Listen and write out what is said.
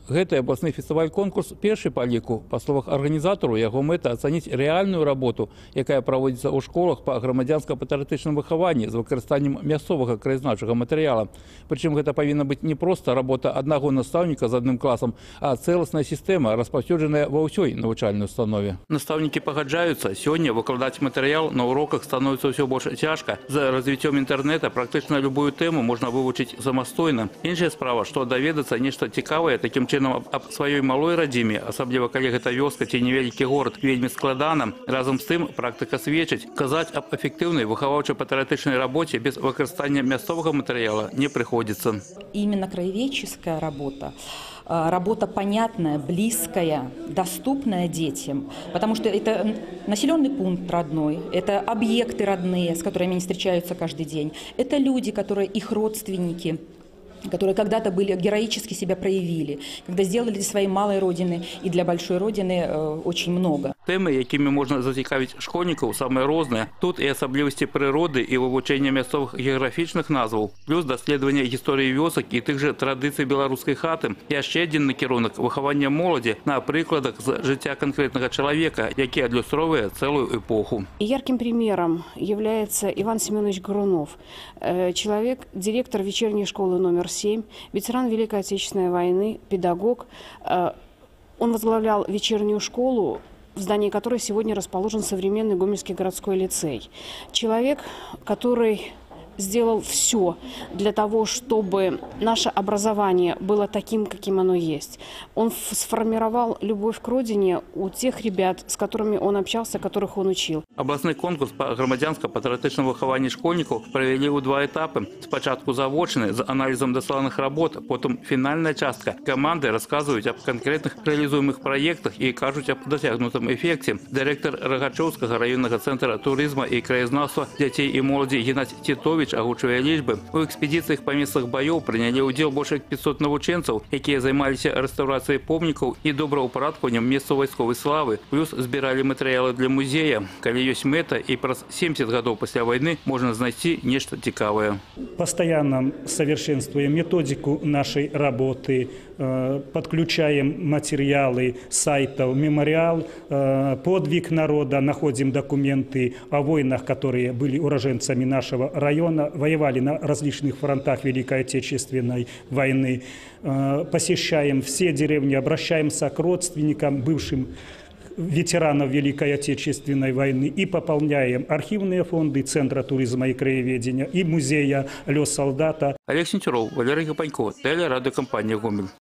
Гэты абласны фестываль-конкурс першы па ліку. Па словах арганізатару, яго мэта ацаніць рэальную работу, якая праводзіцца ў школах па грамадзянска-патрыятычным выхаванні з выкарыстаннем мясцовага краязнаўчага матэрыяла. Прычым гэта павінна быць не проста работа аднаго настаўніка з адным класам, а цэласная сістэма, распаўсюджаная ва ўсёй навучальнай установе. Настаўнікі пагаджаюцца, сёння выкладаць матэрыял на уроках становіцца ўсё больш цяжка. За развіццём інтэрнэта практычна любую тэму можна вывучыць самастойна. Іншая справа, што даведацца нешта цікавае такім чынам аб сваёй малой радзіме, асабліва калі гэта вёска ці невялікі горад, вельмі складана. Разам з тым практыка сведчыць, казаць аб эфектыўнай выхаваўча-патрыятычнай рабоце без выкарыстання мясцовага матэрыяла не прыходзіцца. Именно краеведческая работа, работа понятная, близкая, доступная детям, потому что это населенный пункт родной, это объекты родные, с которыми они встречаются каждый день, это люди, которые их родственники, которые когда-то были героически себя проявили, когда сделали для своей малой родины и для большой родины очень много. Тэмы, якімі можна зацікавіць школьнікаў, самыя розныя. Тут і асаблівасці прыроды, і вывучэнне мясцовых геаграфічных назваў, плюс даследаванне гісторыі вёсак і тых жа традыцый беларускай хаты. Яшчэ адзін накірунак выхавання моладзі на прыкладах з жыцця канкрэтнага чалавека, які адлюстроўвае цэлую эпоху. Ярким примером является Иван Семенович Горунов, человек, директор вечерней школы номер 7, ветеран Великой Отечественной войны, педагог. Он возглавлял вечернюю школу, в здании которой сегодня расположен современный Гомельский городской лицей. Человек, который сделал все для того, чтобы наше образование было таким, каким оно есть. Он сформировал любовь к родине у тех ребят, с которыми он общался, которых он учил. Абласны конкурс па грамадзянска-патрыятычным выхаванні школьнікаў правялі ў два этапы. Спачатку завочны з аналізам дасланых работ, потым фінальная частка. Каманды расказваюць аб канкрэтных рэалізуемых праектах і кажуць аб дасягнутым эфекце. Дырэктар Рагачоўскага раённага цэнтра турызма і краязнаўства дзяцей і моладзі Геннадзь Тітовіч агучвае лічбы. У экспедыцыях па месцах баёў прынялі ўдзел больш як 500 навучэнцаў, якія займаліся рэстаўрацыяй помнікаў і добраўпарадкаваннем месцаў вайсковай славы. Плюс збіралі матэрыялы для музея. Калі ёсць мэта і праз 70 гадоў пасля вайны можна знайсці нешта цікавае. Постоянно совершенствуем методику нашей работы, подключаем материалы сайтов «Мемориал», «Подвиг народа», находим документы о войнах, которые были уроженцами нашего района, воевали на различных фронтах Великой Отечественной войны, посещаем все деревни, обращаемся к родственникам, бывшим ветеранов Великой Отечественной войны и пополняем архивные фонды Центра туризма и краеведения и музея «Лёс солдата». Олег Сентюров, Валерий Гапанько, телерадиокомпания «Гомель».